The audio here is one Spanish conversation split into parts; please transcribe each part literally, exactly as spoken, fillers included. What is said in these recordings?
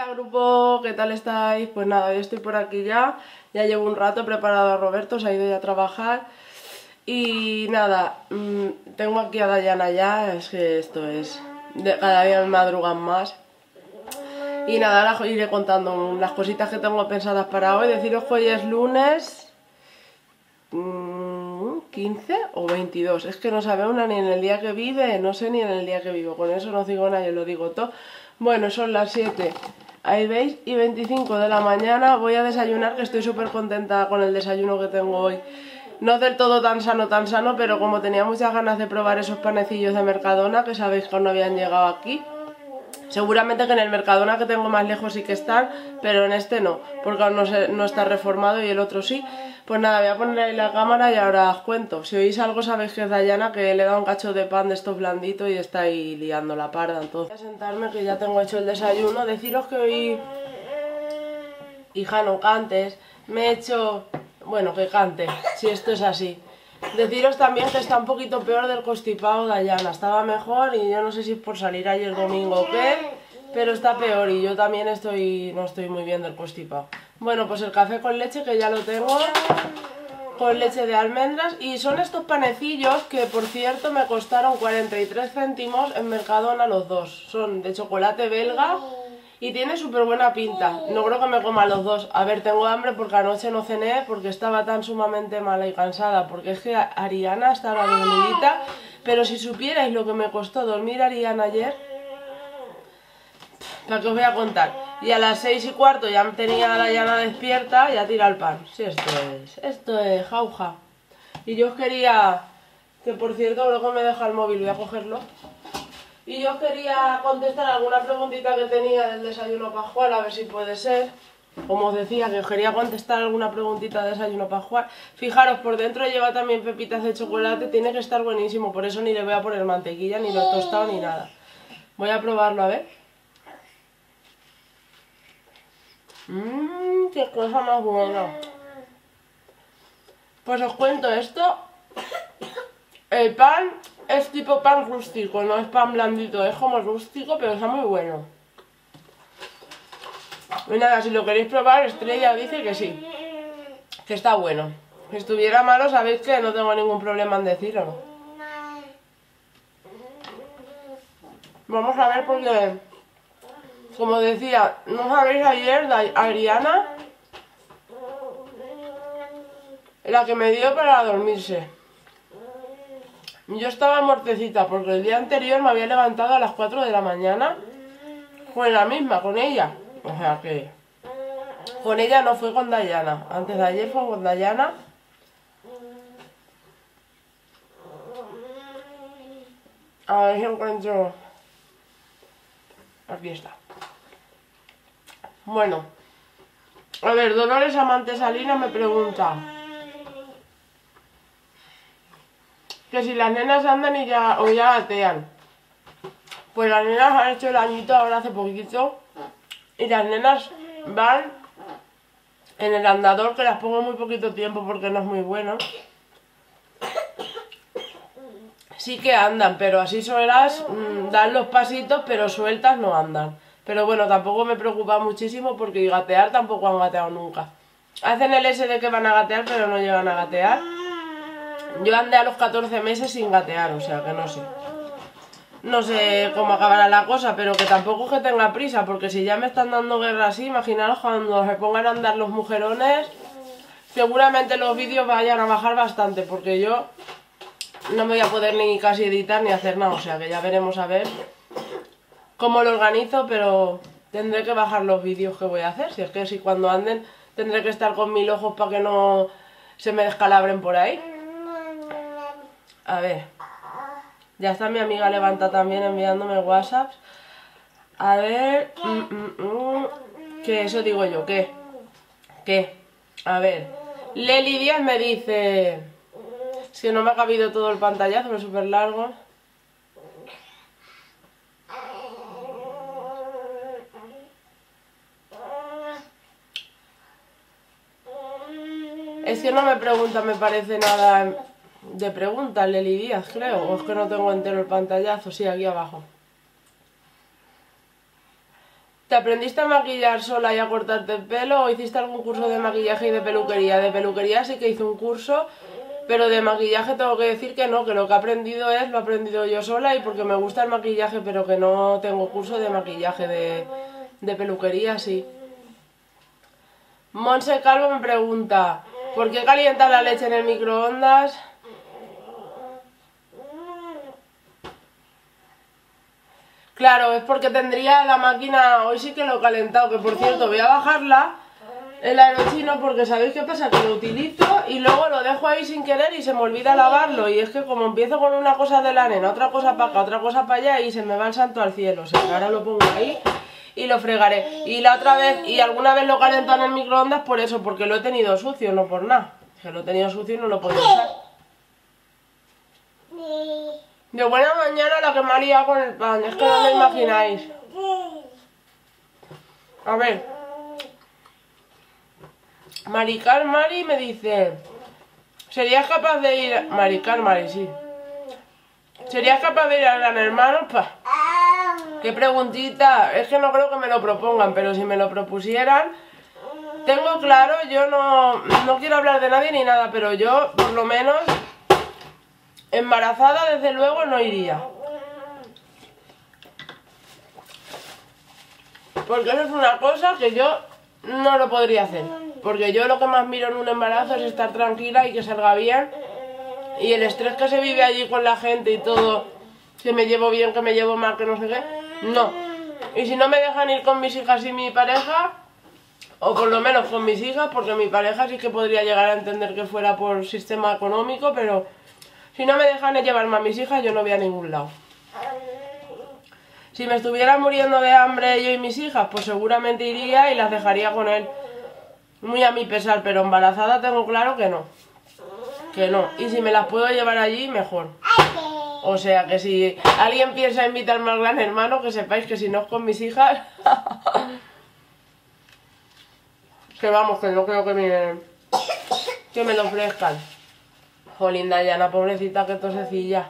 Hola grupo, ¿qué tal estáis? Pues nada, yo estoy por aquí ya, ya llevo un rato preparado a Roberto, se ha ido ya a trabajar y nada, mmm, tengo aquí a Dayana ya, es que esto es, de, cada día me madrugan más. Y nada, ahora iré contando las cositas que tengo pensadas para hoy. Deciros que hoy es lunes mmm, quince o veintidós. Es que no sabe una ni en el día que vive, no sé ni en el día que vivo. Con eso no digo nada, yo lo digo todo. Bueno, son las siete, ahí veis, y veinticinco de la mañana. Voy a desayunar, que estoy súper contenta con el desayuno que tengo hoy. No del todo tan sano, tan sano, pero como tenía muchas ganas de probar esos panecillos de Mercadona, que sabéis que aún no habían llegado aquí. Seguramente que en el Mercadona que tengo más lejos sí que están, pero en este no, porque aún no, se, no está reformado y el otro sí. Pues nada, voy a poner ahí la cámara y ahora os cuento. Si oís algo sabéis que es Dayana, que le he dado un cacho de pan de estos blanditos y está ahí liando la parda. Entonces voy a sentarme, que ya tengo hecho el desayuno. Deciros que hoy, hija, no cantes, me he hecho... Bueno, que cante, si esto es así. Deciros también que está un poquito peor del constipado Dayana, estaba mejor y yo no sé si es por salir ayer domingo o qué, pero está peor y yo también estoy no estoy muy bien del constipado. Bueno, pues el café con leche, que ya lo tengo, con leche de almendras, y son estos panecillos que por cierto me costaron cuarenta y tres céntimos en Mercadona los dos. Son de chocolate belga y tiene súper buena pinta. No creo que me coma los dos. A ver, tengo hambre porque anoche no cené porque estaba tan sumamente mala y cansada. Porque es que Ariana estaba dormidita. Pero si supierais lo que me costó dormir a Ariana ayer, ¿para qué os voy a contar? Y a las seis y cuarto ya tenía a Ariana despierta y a tirar el pan. Sí, esto es, esto es jauja. Y yo os quería, que por cierto luego me deja el móvil, voy a cogerlo. Y yo quería contestar alguna preguntita que tenía del desayuno pascual, a ver si puede ser. Como os decía, que os quería contestar alguna preguntita del desayuno pascual. Fijaros, por dentro lleva también pepitas de chocolate, tiene que estar buenísimo, por eso ni le voy a poner mantequilla, ni lo he tostado, ni nada. Voy a probarlo, a ver. Mmm, qué cosa más buena. Pues os cuento esto. El pan es tipo pan rústico, no es pan blandito, es como rústico, pero está muy bueno. Y nada, si lo queréis probar, Estrella dice que sí, que está bueno. Si estuviera malo, sabéis que no tengo ningún problema en decirlo. Vamos a ver porque, como decía, ¿no sabéis ayer de Ariana? La que me dio para dormirse. Yo estaba muertecita porque el día anterior me había levantado a las cuatro de la mañana con la misma, con ella. O sea que... Con ella no fue con Dayana. Antes de ayer fue con Dayana. A ver si encuentro... Aquí está. Bueno. A ver, Dolores Amante Salinas me pregunta que si las nenas andan y ya, o ya gatean. Pues las nenas han hecho el añito ahora hace poquito. Y las nenas van en el andador, que las pongo muy poquito tiempo porque no es muy bueno. Sí que andan, pero así solas mmm, dan los pasitos, pero sueltas no andan. Pero bueno, tampoco me preocupa muchísimo porque gatear tampoco han gateado nunca. Hacen el ese de que van a gatear, pero no llegan a gatear. Yo andé a los catorce meses sin gatear, o sea que no sé. No sé cómo acabará la cosa, pero que tampoco es que tenga prisa, porque si ya me están dando guerra así, imaginaros cuando se pongan a andar los mujerones, seguramente los vídeos vayan a bajar bastante, porque yo no me voy a poder ni casi editar ni hacer nada, o sea que ya veremos a ver cómo lo organizo, pero tendré que bajar los vídeos que voy a hacer, si es que si cuando anden tendré que estar con mil ojos para que no se me descalabren por ahí. A ver, ya está mi amiga Levanta también enviándome whatsapps. A ver, mm, mm, mm, que eso digo yo, ¿qué? ¿Qué? A ver, Leli Díaz me dice, es que no me ha cabido todo el pantallazo, pero es súper largo. Es que no me pregunta, me parece nada de pregunta, Leli Díaz, creo. O es que no tengo entero el pantallazo, sí, aquí abajo. ¿Te aprendiste a maquillar sola y a cortarte el pelo o hiciste algún curso de maquillaje y de peluquería? De peluquería sí que hice un curso, pero de maquillaje tengo que decir que no, que lo que he aprendido es, lo he aprendido yo sola y porque me gusta el maquillaje, pero que no tengo curso de maquillaje, de, de peluquería sí. Monse Calvo me pregunta, ¿por qué calientas la leche en el microondas? Claro, es porque tendría la máquina, hoy sí que lo he calentado, que por cierto voy a bajarla, el aerochino, porque ¿sabéis qué pasa? Que lo utilizo y luego lo dejo ahí sin querer y se me olvida lavarlo, y es que como empiezo con una cosa de la nena, otra cosa para acá, otra cosa para allá y se me va el santo al cielo, o sea, que ahora lo pongo ahí y lo fregaré. Y la otra vez, y alguna vez lo calento en el microondas por eso, porque lo he tenido sucio, no por nada, que lo he tenido sucio y no lo puedo usar. De buena mañana la que me ha liado con el pan, es que no me imagináis. A ver. Maricar Mari me dice, ¿serías capaz de ir a... Maricar Mari, sí. ¿Serías capaz de ir a Gran Hermano? Pa. Qué preguntita. Es que no creo que me lo propongan, pero si me lo propusieran... Tengo claro, yo no, no quiero hablar de nadie ni nada, pero yo, por lo menos... Embarazada, desde luego, no iría. Porque eso es una cosa que yo no lo podría hacer. Porque yo lo que más miro en un embarazo es estar tranquila y que salga bien. Y el estrés que se vive allí con la gente y todo, que me llevo bien, que me llevo mal, que no sé qué, no. Y si no me dejan ir con mis hijas y mi pareja, o por lo menos con mis hijas, porque mi pareja sí que podría llegar a entender que fuera por sistema económico, pero... Si no me dejan llevarme a mis hijas, yo no voy a ningún lado. Si me estuviera muriendo de hambre yo y mis hijas, pues seguramente iría y las dejaría con él. Muy a mi pesar, pero embarazada tengo claro que no. Que no. Y si me las puedo llevar allí, mejor. O sea que si alguien piensa invitarme al Gran Hermano, que sepáis que si no es con mis hijas... que vamos, que no creo que me, que me lo ofrezcan. Jolín, Dayana, pobrecita, que tosecilla.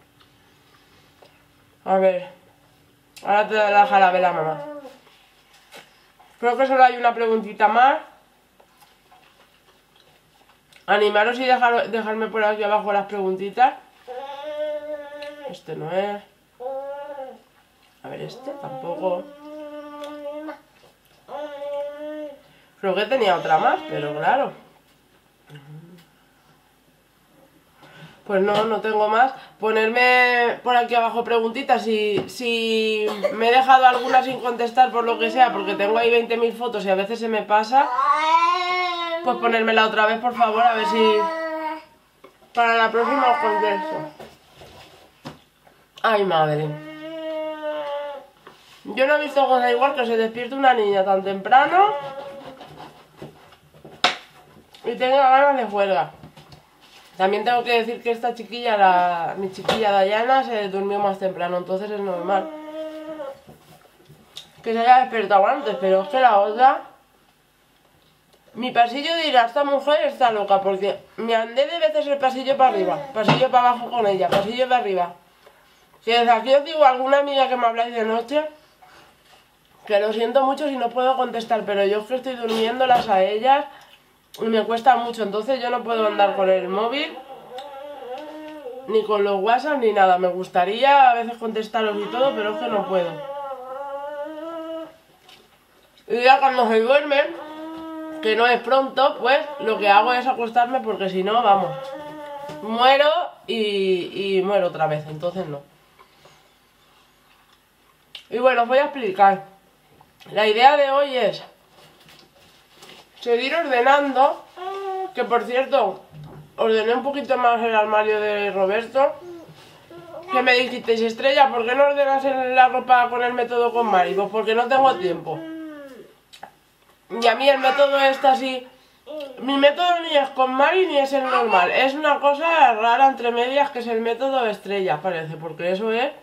A ver. Ahora te la jarabe la mamá. Creo que solo hay una preguntita más. Animaros y dejar, dejarme por aquí abajo las preguntitas. Este no es. A ver, este tampoco. Creo que tenía otra más, pero claro. Pues no, no tengo más. Ponerme por aquí abajo preguntitas. Si, si me he dejado alguna sin contestar por lo que sea, porque tengo ahí veinte mil fotos y a veces se me pasa, pues ponérmela otra vez, por favor, a ver si para la próxima os contesto. Ay, madre. Yo no he visto cosa igual que se despierte una niña tan temprano y tenga ganas de juerga. También tengo que decir que esta chiquilla, la, mi chiquilla Dayana, se durmió más temprano, entonces es normal que se haya despertado antes, pero es que la otra... Mi pasillo dirá, esta mujer está loca, porque me andé de veces el pasillo para arriba, pasillo para abajo con ella, pasillo para arriba. Si desde aquí os digo a alguna amiga que me habláis de noche, que lo siento mucho si no puedo contestar, pero yo es que estoy durmiéndolas a ellas... Y me cuesta mucho, entonces yo no puedo andar con el móvil, ni con los WhatsApp, ni nada. Me gustaría a veces contestaros y todo, pero es que no puedo. Y ya cuando se duermen, que no es pronto, pues lo que hago es acostarme porque si no, vamos, muero y, y muero otra vez, entonces no. Y bueno, os voy a explicar. La idea de hoy es... seguir ordenando, que por cierto, ordené un poquito más el armario de Roberto, que me dijisteis, Estrella, ¿por qué no ordenas la ropa con el método con Mari? Pues porque no tengo tiempo. Y a mí el método este así, mi método ni es con Mari ni es el normal, es una cosa rara entre medias que es el método Estrella, parece, porque eso es...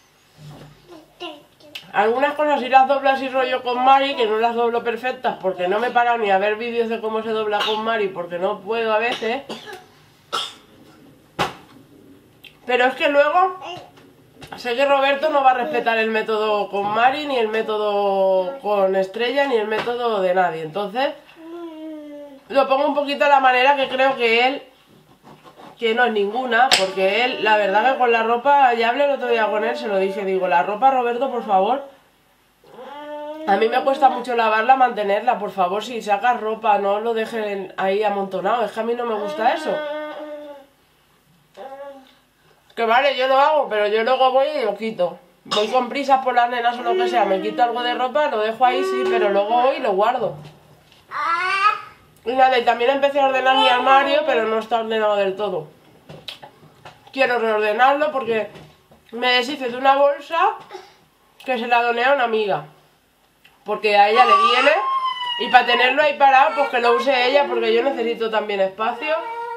Algunas cosas sí las doblo así rollo con Mari, que no las doblo perfectas porque no me he parado ni a ver vídeos de cómo se dobla con Mari porque no puedo a veces. Pero es que luego Sé que Roberto no va a respetar el método con Mari, ni el método con Estrella, ni el método de nadie. Entonces, lo pongo un poquito a la manera que creo que él, que no es ninguna, porque él, la verdad que con la ropa, ya hablé el otro día con él, se lo dije, digo, la ropa, Roberto, por favor, a mí me cuesta mucho lavarla, mantenerla, por favor, si sacas ropa, no lo dejen ahí amontonado, es que a mí no me gusta eso. Que vale, yo lo hago, pero yo luego voy y lo quito. Voy con prisas por las nenas o lo que sea, me quito algo de ropa, lo dejo ahí, sí, pero luego voy y lo guardo. Y nada, y también empecé a ordenar mi armario, pero no está ordenado del todo. Quiero reordenarlo porque me deshice de una bolsa que se la doné a una amiga. Porque a ella le viene, y para tenerlo ahí parado, pues que lo use ella, porque yo necesito también espacio.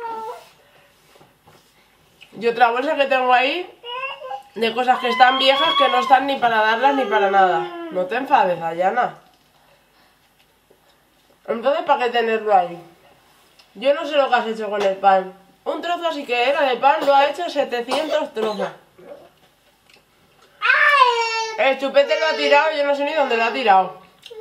Y otra bolsa que tengo ahí de cosas que están viejas, que no están ni para darlas ni para nada. No te enfades, Dayana. Entonces, ¿para qué tenerlo ahí? Yo no sé lo que has hecho con el pan. Un trozo así que era de pan, lo ha hecho setecientos trozos. El chupete lo ha tirado, yo no sé ni dónde lo ha tirado.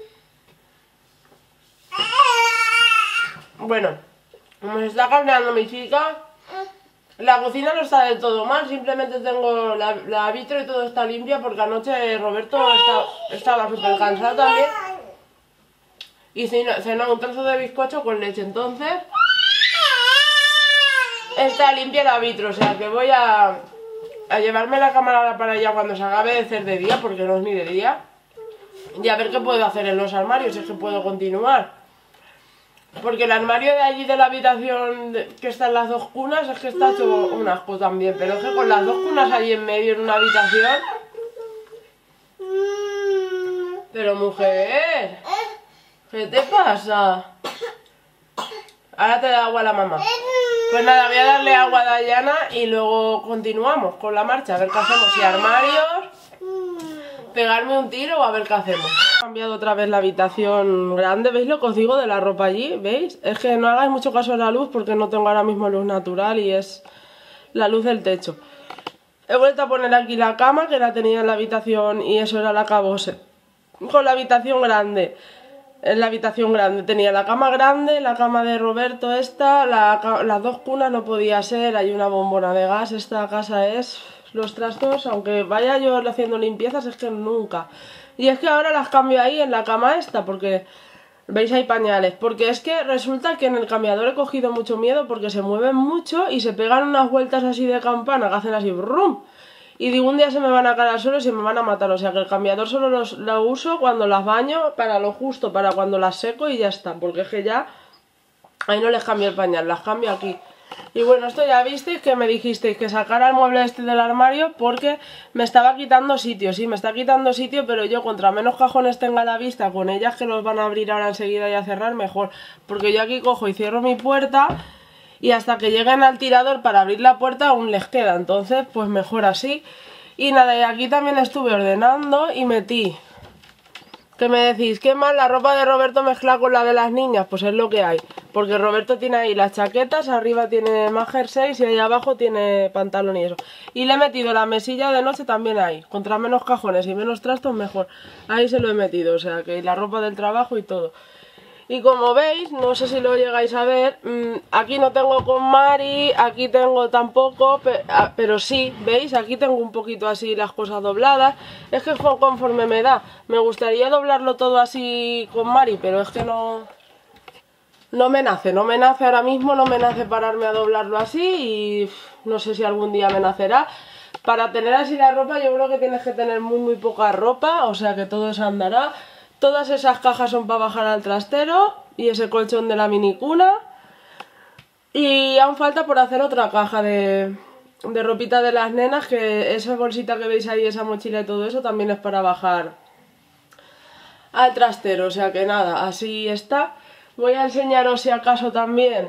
Bueno, como se está cambiando mi chica, la cocina no está del todo mal, simplemente tengo la, la vitro y todo está limpia porque anoche Roberto está, estaba súper cansado también y cenó un trozo de bizcocho con leche, entonces está limpia la vitro, o sea que voy a, a llevarme la cámara para allá cuando se acabe de hacer de día, porque no es ni de día, y a ver qué puedo hacer en los armarios, si es que puedo continuar. Porque el armario de allí de la habitación de, que están las dos cunas, es que está hecho un asco también. Pero es que con las dos cunas ahí en medio en una habitación... Pero mujer, ¿qué te pasa? Ahora te da agua a la mamá. Pues nada, voy a darle agua a Dayana y luego continuamos con la marcha. A ver qué hacemos. Si armarios, pegarme un tiro o a ver qué hacemos. He cambiado otra vez la habitación grande. ¿Veis lo que os digo de la ropa allí? ¿Veis? Es que no hagáis mucho caso a la luz porque no tengo ahora mismo luz natural y es la luz del techo. He vuelto a poner aquí la cama que la tenía en la habitación y eso era la cabose. Con la habitación grande. En la habitación grande tenía la cama grande, la cama de Roberto esta, la, las dos cunas no podía ser, hay una bombona de gas, esta casa es... Los trastos, aunque vaya yo haciendo limpiezas, es que nunca. Y es que ahora las cambio ahí en la cama esta, porque veis hay pañales. Porque es que resulta que en el cambiador he cogido mucho miedo porque se mueven mucho y se pegan unas vueltas así de campana que hacen así brum. Y digo, un día se me van a caer al suelo y se me van a matar. O sea que el cambiador solo los, lo uso cuando las baño, para lo justo, para cuando las seco y ya está. Porque es que ya ahí no les cambio el pañal, las cambio aquí. Y bueno, esto ya visteis que me dijisteis que sacara el mueble este del armario porque me estaba quitando sitio, sí, me está quitando sitio, pero yo contra menos cajones tenga a la vista, con ellas que los van a abrir ahora enseguida y a cerrar, mejor. Porque yo aquí cojo y cierro mi puerta y hasta que lleguen al tirador para abrir la puerta aún les queda, entonces pues mejor así. Y nada, y aquí también estuve ordenando y metí... Que me decís, ¿qué mal la ropa de Roberto mezcla con la de las niñas? Pues es lo que hay. Porque Roberto tiene ahí las chaquetas, arriba tiene más jerseys y ahí abajo tiene pantalón y eso. Y le he metido la mesilla de noche también ahí. Contra menos cajones y menos trastos mejor. Ahí se lo he metido, o sea que la ropa del trabajo y todo. Y como veis, no sé si lo llegáis a ver, mmm, aquí no tengo con Mari, aquí tengo tampoco, pe a, pero sí, ¿veis? Aquí tengo un poquito así las cosas dobladas. Es que conforme me da, me gustaría doblarlo todo así con Mari, pero es que no... No me nace, no me nace ahora mismo, no me nace pararme a doblarlo así y no sé si algún día me nacerá. Para tener así la ropa yo creo que tienes que tener muy muy poca ropa, o sea que todo eso andará. Todas esas cajas son para bajar al trastero y ese colchón de la minicuna. Y aún falta por hacer otra caja de, de ropita de las nenas, que esa bolsita que veis ahí, esa mochila y todo eso también es para bajar al trastero. O sea que nada, así está. Voy a enseñaros si acaso también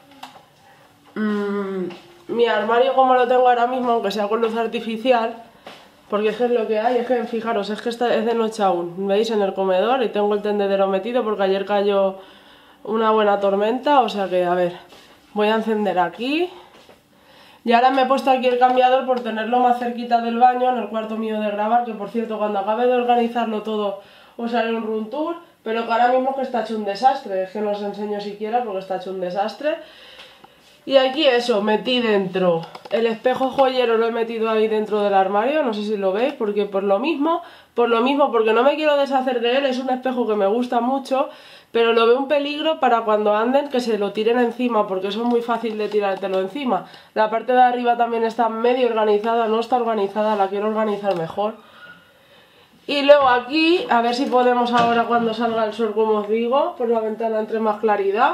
mmm, mi armario como lo tengo ahora mismo, aunque sea con luz artificial. Porque es que es lo que hay, es que fijaros, es que está, es de noche aún, veis, en el comedor y tengo el tendedero metido porque ayer cayó una buena tormenta, o sea que, a ver, voy a encender aquí. Y ahora me he puesto aquí el cambiador por tenerlo más cerquita del baño, en el cuarto mío de grabar, que por cierto cuando acabe de organizarlo todo os haré un room tour, pero que ahora mismo que está hecho un desastre, es que no os enseño siquiera porque está hecho un desastre. Y aquí eso, metí dentro el espejo joyero, lo he metido ahí dentro del armario, no sé si lo veis, porque por lo mismo, por lo mismo, porque no me quiero deshacer de él, es un espejo que me gusta mucho, pero lo veo un peligro para cuando anden que se lo tiren encima, porque eso es muy fácil de tirártelo encima. La parte de arriba también está medio organizada, no está organizada, la quiero organizar mejor. Y luego aquí, a ver si podemos ahora cuando salga el sol, como os digo, por la ventana entre más claridad.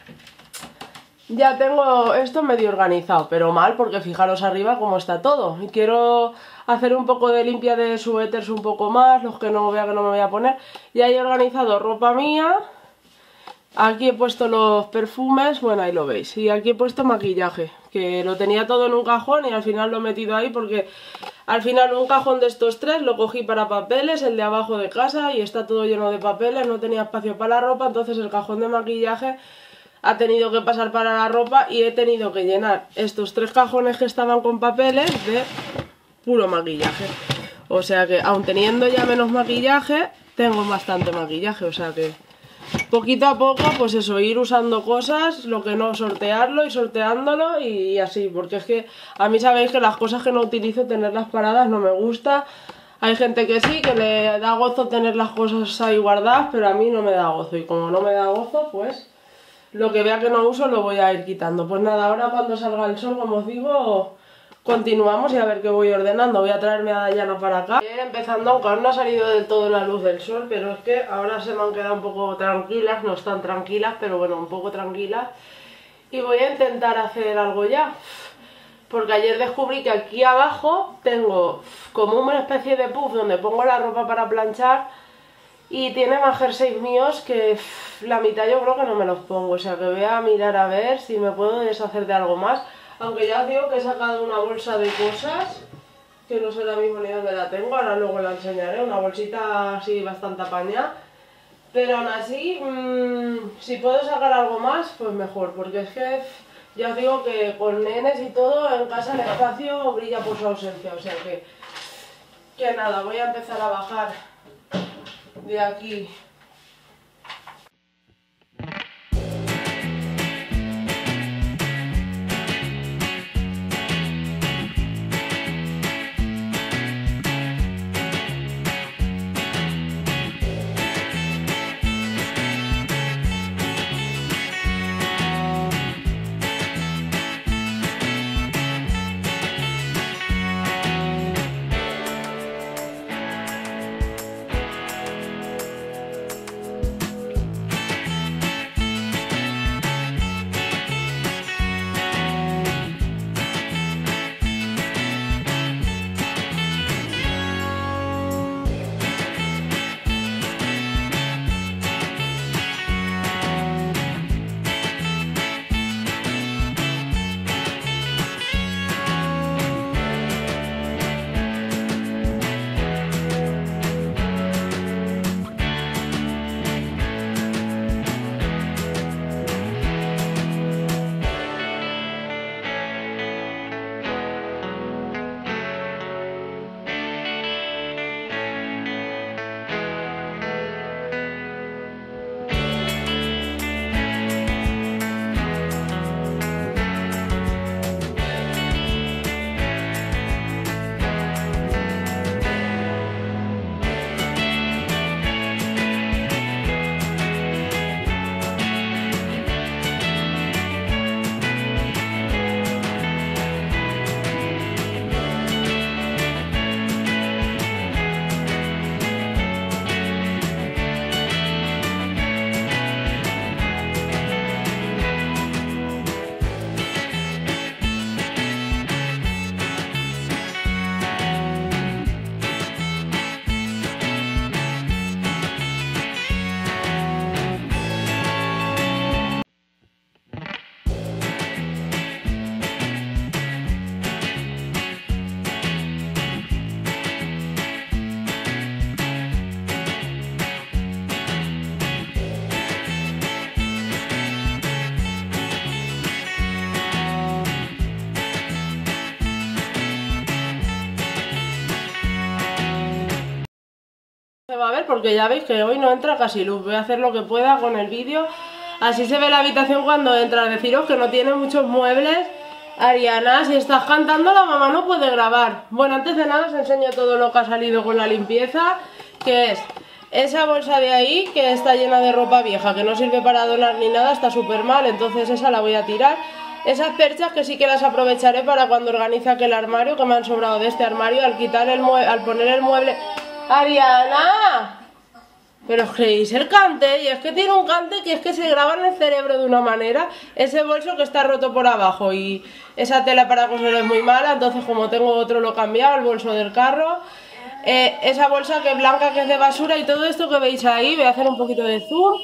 Ya tengo esto medio organizado, pero mal porque fijaros arriba cómo está todo. Y quiero hacer un poco de limpia de suéteres un poco más, los que no vea que no me voy a poner. Ya he organizado ropa mía. Aquí he puesto los perfumes, bueno ahí lo veis. Y aquí he puesto maquillaje, que lo tenía todo en un cajón y al final lo he metido ahí porque al final un cajón de estos tres lo cogí para papeles, el de abajo de casa, y está todo lleno de papeles, no tenía espacio para la ropa, entonces el cajón de maquillaje ha tenido que pasar para la ropa y he tenido que llenar estos tres cajones que estaban con papeles de puro maquillaje. O sea que, aun teniendo ya menos maquillaje, tengo bastante maquillaje, o sea que poquito a poco, pues eso, ir usando cosas, lo que no, sortearlo y sorteándolo y así, porque es que a mí sabéis que las cosas que no utilizo, tenerlas paradas no me gusta. Hay gente que sí, que le da gozo tener las cosas ahí guardadas, pero a mí no me da gozo, y como no me da gozo, pues lo que vea que no uso lo voy a ir quitando. Pues nada, ahora cuando salga el sol, como os digo, continuamos y a ver qué voy ordenando. Voy a traerme a Dayana para acá. Ayer empezando, aunque aún no ha salido del todo la luz del sol, pero es que ahora se me han quedado un poco tranquilas, no están tranquilas, pero bueno, un poco tranquilas. Y voy a intentar hacer algo ya. Porque ayer descubrí que aquí abajo tengo como una especie de puff donde pongo la ropa para planchar. Y tiene más jerseys míos que pff, la mitad yo creo que no me los pongo. O sea que voy a mirar a ver si me puedo deshacer de algo más. Aunque ya os digo que he sacado una bolsa de cosas, que no sé ahora mismo ni dónde la tengo, ahora luego la enseñaré. Una bolsita así bastante apañada. Pero aún así, mmm, si puedo sacar algo más, pues mejor. Porque es que ya os digo que con nenes y todo, en casa el espacio brilla por su ausencia. O sea que, que nada, voy a empezar a bajar de aquí. va a ver porque ya veis que hoy no entra casi luz. Voy a hacer lo que pueda con el vídeo. Así se ve la habitación cuando entra. Deciros que no tiene muchos muebles. Ariana, si estás cantando la mamá no puede grabar. Bueno, antes de nada os enseño todo lo que ha salido con la limpieza, que es esa bolsa de ahí que está llena de ropa vieja, que no sirve para donar ni nada, está súper mal, entonces esa la voy a tirar. Esas perchas que sí que las aprovecharé para cuando organice aquel armario, que me han sobrado de este armario, al quitar el mueble, al poner el mueble... ¡Ariana! Pero os creéis el cante, y es que tiene un cante que es que se graba en el cerebro de una manera. Ese bolso que está roto por abajo y esa tela para coser es muy mala, entonces como tengo otro lo he cambiado, el bolso del carro. Eh, esa bolsa que es blanca, que es de basura, y todo esto que veis ahí, voy a hacer un poquito de zoom.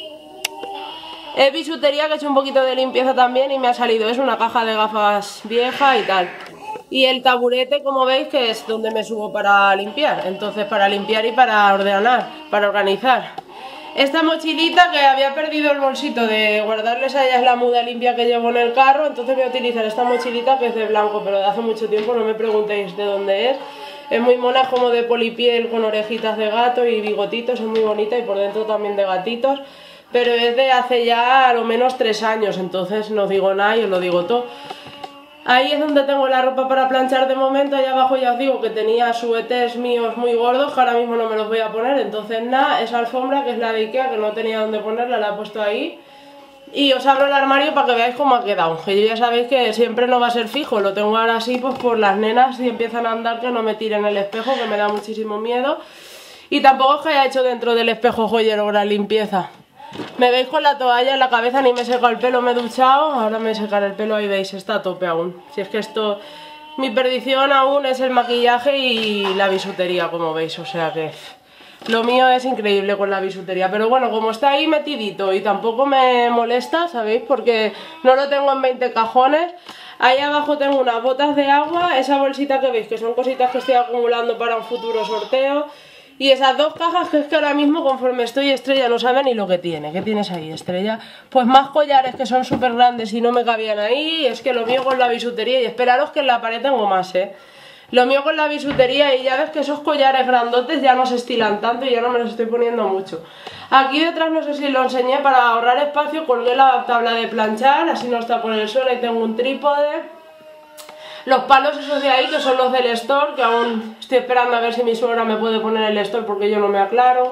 Es bisutería que he hecho un poquito de limpieza también y me ha salido, es una caja de gafas vieja y tal. Y el taburete, como veis, que es donde me subo para limpiar. Entonces, para limpiar y para ordenar, para organizar. Esta mochilita que había perdido el bolsito de guardarles a ellas la muda limpia que llevo en el carro. Entonces voy a utilizar esta mochilita que es de blanco, pero de hace mucho tiempo, no me preguntéis de dónde es. Es muy mona, es como de polipiel con orejitas de gato y bigotitos, es muy bonita y por dentro también de gatitos. Pero es de hace ya a lo menos tres años, entonces no digo nada y os lo digo todo. Ahí es donde tengo la ropa para planchar de momento. Allá abajo ya os digo que tenía suéteres míos muy gordos que ahora mismo no me los voy a poner. Entonces nada, esa alfombra que es la de Ikea, que no tenía dónde ponerla, la he puesto ahí. Y os abro el armario para que veáis cómo ha quedado. Que yo ya sabéis que siempre no va a ser fijo. Lo tengo ahora así pues por las nenas, si empiezan a andar, que no me tiren el espejo, que me da muchísimo miedo. Y tampoco es que haya hecho dentro del espejo joyero gran limpieza. Me veis con la toalla en la cabeza, ni me he secado el pelo, me he duchado. Ahora me secaré el pelo, ahí veis, está a tope aún. Si es que esto, mi perdición aún es el maquillaje y la bisutería, como veis, o sea que lo mío es increíble con la bisutería. Pero bueno, como está ahí metidito y tampoco me molesta, ¿sabéis? Porque no lo tengo en veinte cajones. Ahí abajo tengo unas botas de agua, esa bolsita que veis, que son cositas que estoy acumulando para un futuro sorteo. Y esas dos cajas que es que ahora mismo, conforme estoy, Estrella no sabe ni lo que tiene. ¿Qué tienes ahí, Estrella? Pues más collares que son súper grandes y no me cabían ahí. Es que lo mío con la bisutería, y esperaros que en la pared tengo más, ¿eh? Lo mío con la bisutería, y ya ves que esos collares grandotes ya no se estilan tanto y ya no me los estoy poniendo mucho. Aquí detrás, no sé si lo enseñé, para ahorrar espacio colgué la tabla de planchar, así no está por el suelo, y tengo un trípode. Los palos esos de ahí, que son los del store, que aún estoy esperando a ver si mi suegra me puede poner el store porque yo no me aclaro.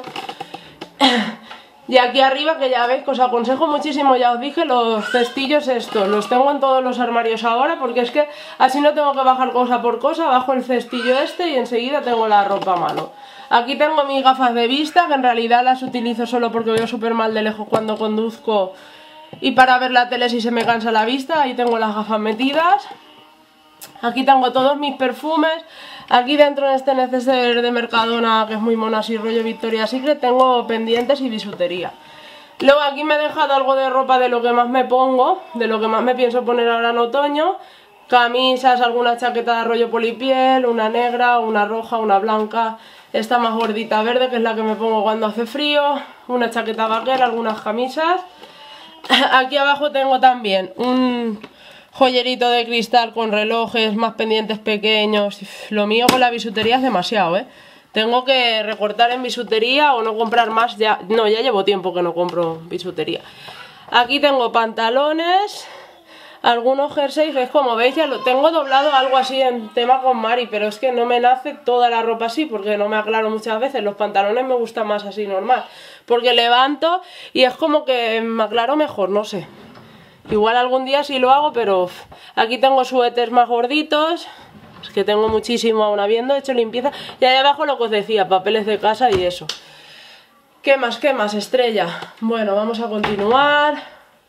Y aquí arriba, que ya veis que os aconsejo muchísimo, ya os dije, los cestillos estos, los tengo en todos los armarios ahora, porque es que así no tengo que bajar cosa por cosa, bajo el cestillo este y enseguida tengo la ropa a mano. Aquí tengo mis gafas de vista, que en realidad las utilizo solo porque veo súper mal de lejos cuando conduzco y para ver la tele si se me cansa la vista. Ahí tengo las gafas metidas. Aquí tengo todos mis perfumes. Aquí dentro en este neceser de Mercadona, que es muy mona, así rollo Victoria's Secret, tengo pendientes y bisutería. Luego aquí me he dejado algo de ropa de lo que más me pongo, de lo que más me pienso poner ahora en otoño. Camisas, alguna chaqueta de rollo polipiel, una negra, una roja, una blanca. Esta más gordita verde, que es la que me pongo cuando hace frío. Una chaqueta vaquera, algunas camisas. Aquí abajo tengo también un joyerito de cristal con relojes, más pendientes pequeños. Lo mío con la bisutería es demasiado, ¿eh? Tengo que recortar en bisutería o no comprar más. Ya, no, ya llevo tiempo que no compro bisutería. Aquí tengo pantalones, algunos jerseys, que es como veis ya lo tengo doblado algo así en tema con Mari, pero es que no me nace toda la ropa así porque no me aclaro muchas veces. Los pantalones me gustan más así normal, porque levanto y es como que me aclaro mejor, no sé. Igual algún día sí lo hago, pero aquí tengo suéteres más gorditos, es que tengo muchísimo aún habiendo hecho limpieza. Y ahí abajo lo que os decía, papeles de casa y eso. ¿Qué más? ¿Qué más, Estrella? Bueno, vamos a continuar.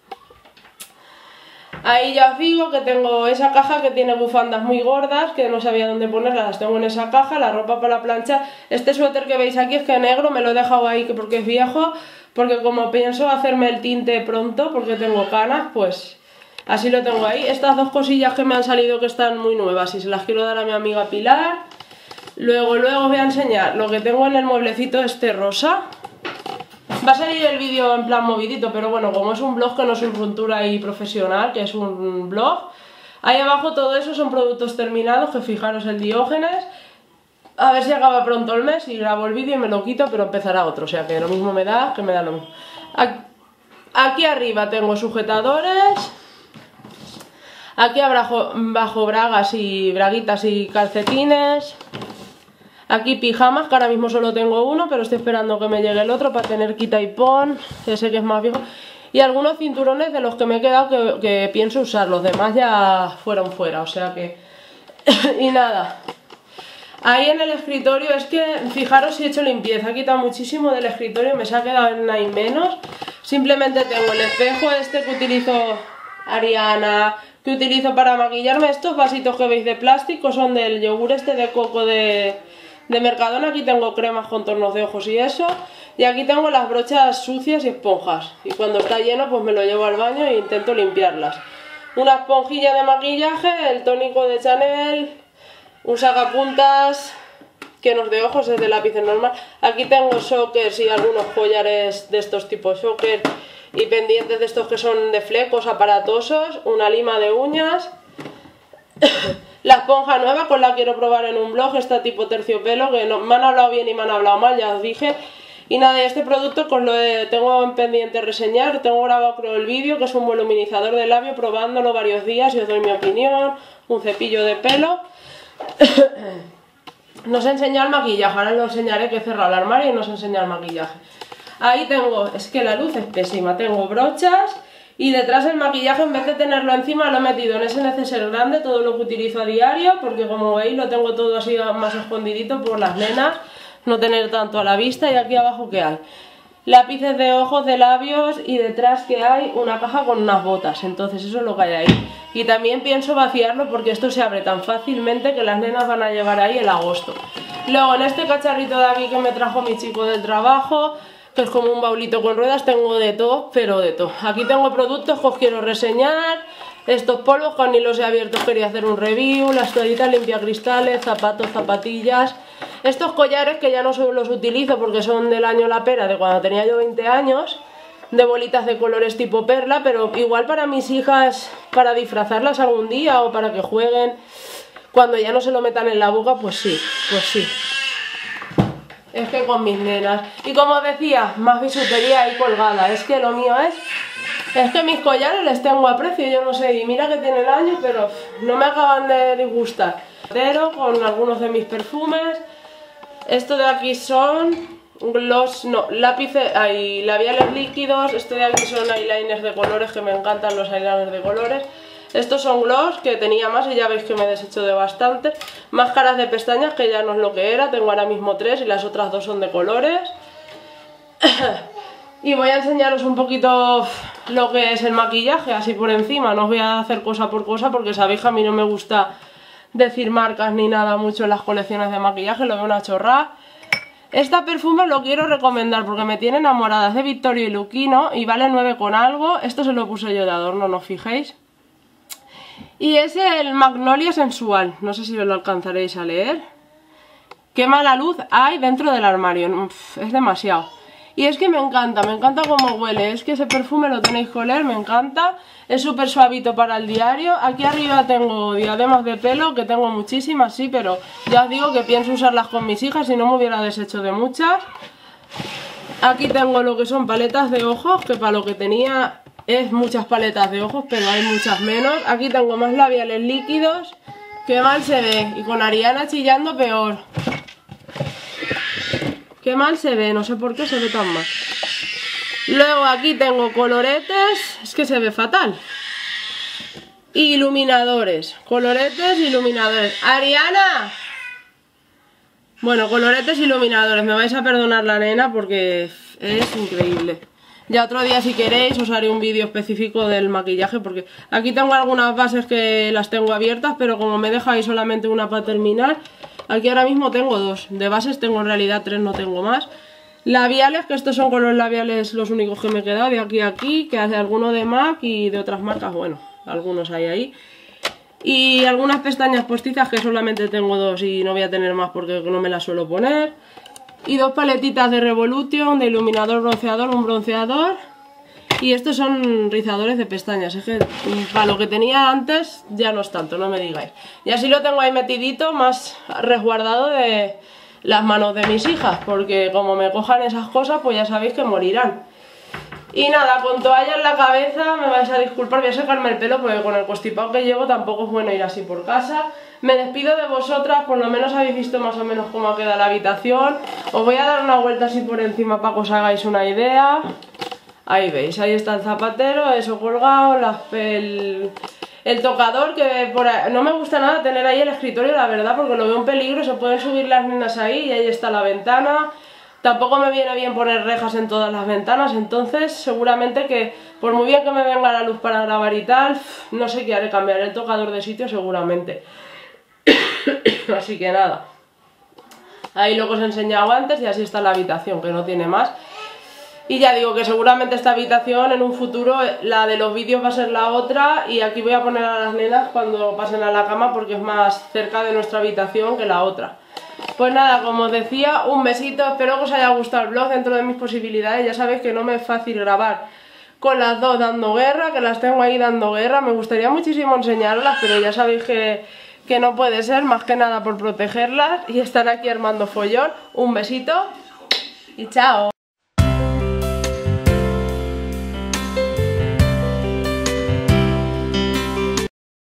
Ahí ya os digo que tengo esa caja que tiene bufandas muy gordas, que no sabía dónde ponerlas, las tengo en esa caja, la ropa para planchar. Este suéter que veis aquí es que negro, me lo he dejado ahí porque es viejo, porque como pienso hacerme el tinte pronto, porque tengo canas, pues así lo tengo ahí. Estas dos cosillas que me han salido que están muy nuevas y se las quiero dar a mi amiga Pilar. Luego, luego os voy a enseñar lo que tengo en el mueblecito este rosa. Va a salir el vídeo en plan movidito, pero bueno, como es un blog que no es un ruptura y profesional, que es un blog, ahí abajo todo eso son productos terminados, que fijaros el Diógenes. A ver si acaba pronto el mes y grabo el vídeo y me lo quito, pero empezará otro, o sea que lo mismo me da, que me da lo mismo. Aquí arriba tengo sujetadores. Aquí abajo, bajo bragas y braguitas y calcetines. Aquí pijamas, que ahora mismo solo tengo uno, pero estoy esperando que me llegue el otro para tener quita y pon, ese que es más viejo. Y algunos cinturones de los que me he quedado que, que pienso usar, los demás ya fueron fuera, o sea que... y nada. Ahí en el escritorio, es que fijaros si he hecho limpieza, he quitado muchísimo del escritorio, me se ha quedado en ahí menos. Simplemente tengo el espejo este que utilizo Ariana, que utilizo para maquillarme. Estos vasitos que veis de plástico son del yogur este de coco de, de Mercadona. Aquí tengo cremas, contornos de ojos y eso. Y aquí tengo las brochas sucias y esponjas. Y cuando está lleno pues me lo llevo al baño e intento limpiarlas. Una esponjilla de maquillaje, el tónico de Chanel, un sacapuntas, que no es de ojos, es de lápices normal. Aquí tengo chokers y algunos collares de estos tipos choker y pendientes de estos que son de flecos aparatosos, una lima de uñas, la esponja nueva con la quiero probar en un blog, esta tipo terciopelo, que no, me han hablado bien y me han hablado mal, ya os dije. Y nada, este producto pues lo he, tengo en pendiente reseñar, tengo grabado creo el vídeo, que es un voluminizador de labio, probándolo varios días y os doy mi opinión. Un cepillo de pelo. No os he enseñado el maquillaje, ahora os enseñaré que he cerrado el armario y no os he enseñado el maquillaje. Ahí tengo, es que la luz es pésima, tengo brochas y detrás el maquillaje, en vez de tenerlo encima, lo he metido en ese neceser grande, todo lo que utilizo a diario, porque como veis lo tengo todo así más escondidito por las nenas, no tener tanto a la vista. Y aquí abajo ¿qué hay? Lápices de ojos, de labios, y detrás que hay una caja con unas botas, entonces eso es lo que hay ahí. Y también pienso vaciarlo porque esto se abre tan fácilmente que las nenas van a llevar ahí el agosto. Luego en este cacharrito de aquí que me trajo mi chico del trabajo, que es como un baulito con ruedas, tengo de todo, pero de todo. Aquí tengo productos que os quiero reseñar, estos polvos que ni los he abierto, quería hacer un review, las toallitas limpiacristales, zapatos, zapatillas, estos collares que ya no los utilizo porque son del año la pera, de cuando tenía yo veinte años, de bolitas de colores tipo perla, pero igual para mis hijas, para disfrazarlas algún día o para que jueguen, cuando ya no se lo metan en la boca, pues sí, pues sí. Es que con mis nenas. Y como decía, más bisutería ahí colgada. Es que lo mío es... Es que mis collares les tengo a precio, yo no sé. Y mira que tienen años, pero no me acaban de disgustar. Pero con algunos de mis perfumes. Esto de aquí son... Gloss... No, lápices... Hay labiales líquidos. Esto de aquí son eyeliners de colores, que me encantan los eyeliners de colores. Estos son gloss, que tenía más y ya veis que me he deshecho de bastante. Máscaras de pestañas, que ya no es lo que era, tengo ahora mismo tres y las otras dos son de colores. Y voy a enseñaros un poquito lo que es el maquillaje, así por encima. No os voy a hacer cosa por cosa porque sabéis que a mí no me gusta decir marcas ni nada mucho en las colecciones de maquillaje, lo veo una chorrada. Este perfume lo quiero recomendar porque me tiene enamorada, es de Vittorio y Luchino y vale nueve con algo. Esto se lo puse yo de adorno, no os fijéis. Y es el Magnolia Sensual, no sé si os lo alcanzaréis a leer. Qué mala luz hay dentro del armario, Uf, es demasiado. Y es que me encanta, me encanta cómo huele, es que ese perfume lo tenéis que oler, me encanta. Es súper suavito para el diario. Aquí arriba tengo diademas de pelo, que tengo muchísimas, sí, pero ya os digo que pienso usarlas con mis hijas, si no me hubiera deshecho de muchas. Aquí tengo lo que son paletas de ojos, que para lo que tenía... Es muchas paletas de ojos, pero hay muchas menos. Aquí tengo más labiales líquidos. Qué mal se ve. Y con Ariana chillando peor. Qué mal se ve. No sé por qué se ve tan mal. Luego aquí tengo coloretes. Es que se ve fatal. Iluminadores. Coloretes, iluminadores. ¡Ariana! Bueno, coloretes, iluminadores. Me vais a perdonar la nena porque es increíble. Ya otro día si queréis os haré un vídeo específico del maquillaje porque aquí tengo algunas bases que las tengo abiertas, pero como me dejáis solamente una para terminar, aquí ahora mismo tengo dos. De bases tengo en realidad tres, no tengo más. Labiales, que estos son con los labiales los únicos que me he quedado, de aquí a aquí, que hace alguno de MAC y de otras marcas, bueno, algunos hay ahí. Y algunas pestañas postizas que solamente tengo dos y no voy a tener más porque no me las suelo poner. Y dos paletitas de Revolution, de iluminador bronceador, un bronceador. Y estos son rizadores de pestañas, es que para lo que tenía antes ya no es tanto, no me digáis. Y así lo tengo ahí metidito, más resguardado de las manos de mis hijas, porque como me cojan esas cosas, pues ya sabéis que morirán. Y nada, con toalla en la cabeza, me vais a disculpar, voy a sacarme el pelo porque con el constipado que llevo tampoco es bueno ir así por casa. Me despido de vosotras, por lo menos habéis visto más o menos cómo queda la habitación. Os voy a dar una vuelta así por encima para que os hagáis una idea. Ahí veis, ahí está el zapatero, eso colgado, la, el, el tocador, que por ahí, no me gusta nada tener ahí el escritorio, la verdad, porque lo veo un peligro, se pueden subir las nenas ahí y ahí está la ventana. Tampoco me viene bien poner rejas en todas las ventanas, entonces seguramente que por muy bien que me venga la luz para grabar y tal, no sé qué haré, cambiaré el tocador de sitio seguramente. Así que nada, ahí lo que os he enseñado antes y así está la habitación, que no tiene más. Y ya digo que seguramente esta habitación en un futuro, la de los vídeos va a ser la otra, y aquí voy a poner a las nenas cuando pasen a la cama porque es más cerca de nuestra habitación que la otra. Pues nada, como os decía, un besito, espero que os haya gustado el vlog dentro de mis posibilidades. Ya sabéis que no me es fácil grabar con las dos dando guerra, que las tengo ahí dando guerra. Me gustaría muchísimo enseñarlas, pero ya sabéis que, que no puede ser, más que nada por protegerlas, y están aquí armando follón. Un besito y chao.